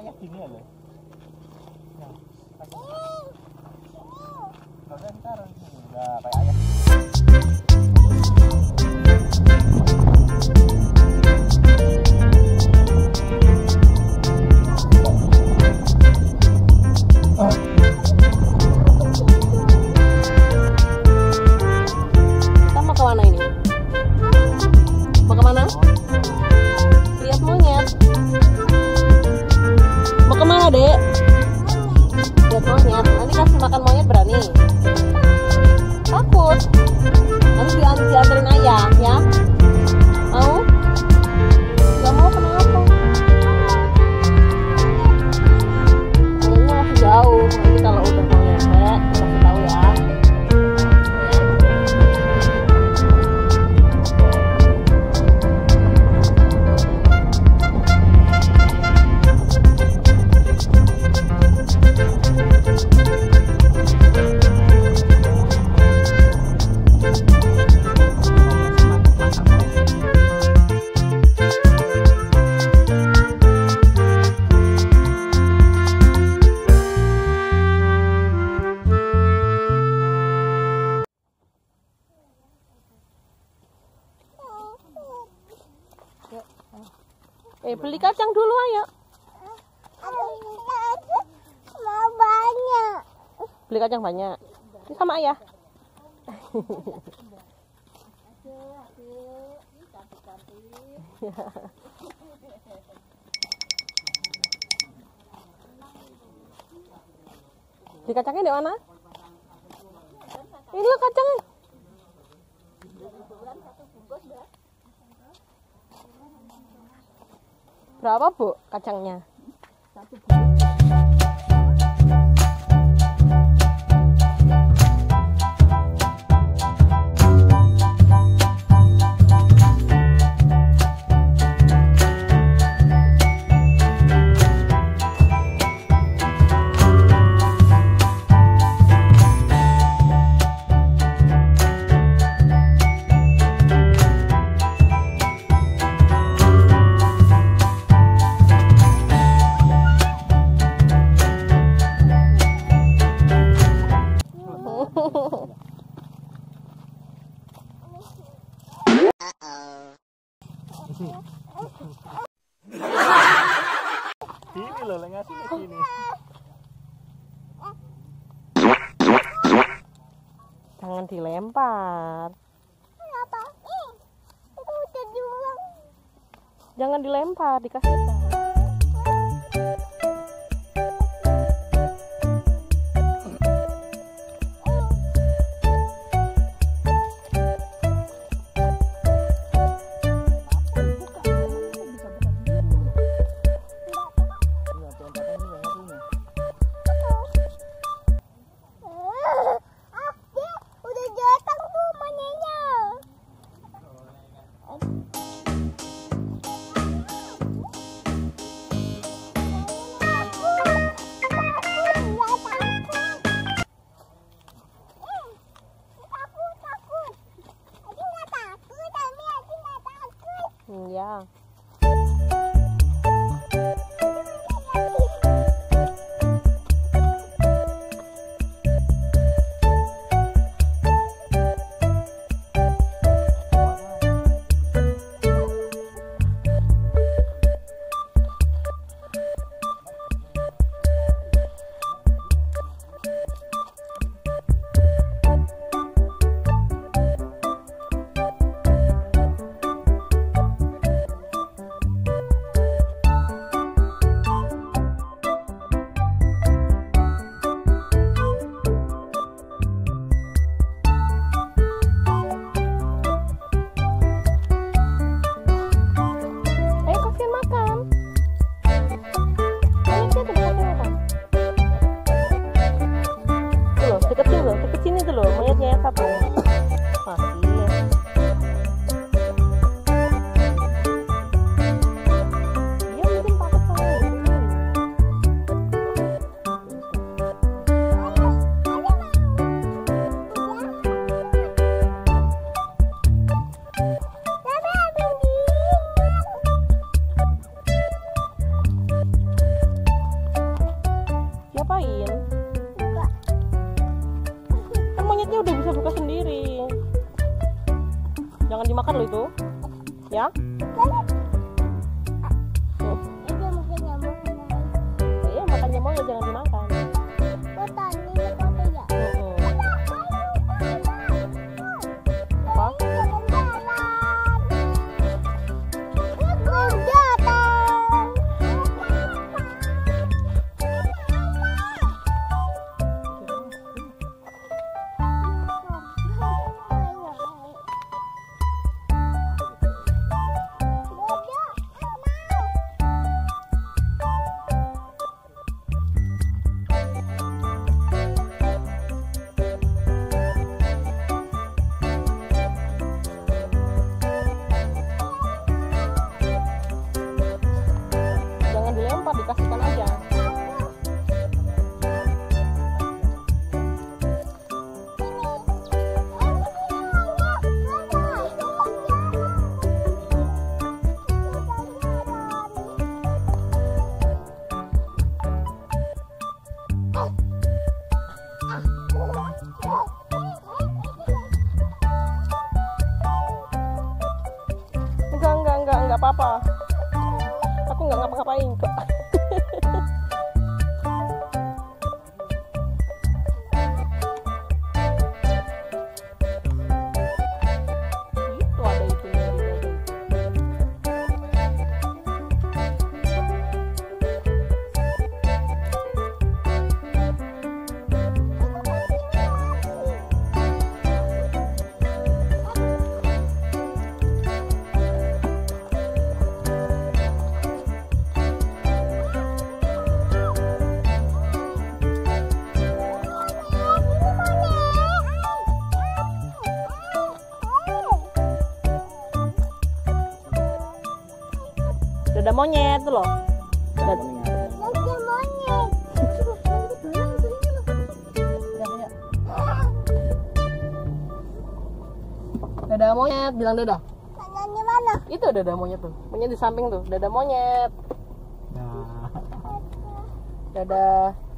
ayah gini ya loh. Nah, kalau ntar udah kayak ayah. Kita mau kemana ini? Mau kemana? Lihat monyet. Mau kemana, Dek? Lihat monyet. Nanti kasih makan monyet berani? Takut? Nanti dianterin ayah, ya? Mau? Gak mau kenapa? Kayaknya masih jauh. Nanti kalau udah mau nyampe, kasih tahu ya. Beli kacang dulu ayo. Banyak. Beli kacang banyak. Ini sama ayah. Beli kacangnya di mana? Ini loh kacangnya. Berapa, Bu, kacangnya? Ini loh, ngasih ke sini. Jangan dilempar. Kenapa? Itu udah diulang. Jangan dilempar, dikasih tahu. Udah datang tuh monyetnya. Ngapain? Buka. Kan monyetnya udah bisa buka sendiri. Jangan dimakan loh itu. Ya? Tuh. Itu mungkin nyamuk. Iya, makan nyamuknya jangan dimakan. Botan ini kotor ya. Apa? Jangan dilempar, dikasihkan aja. Enggak apa-apa. Aku nggak ngapa-ngapain kok. Itu ada itunya juga. Dada monyet tuh loh. Dada monyet, bilang dada. Tangannya mana? Itu dada monyet tuh. Monyet di samping tuh, dada monyet. Nah. Dada.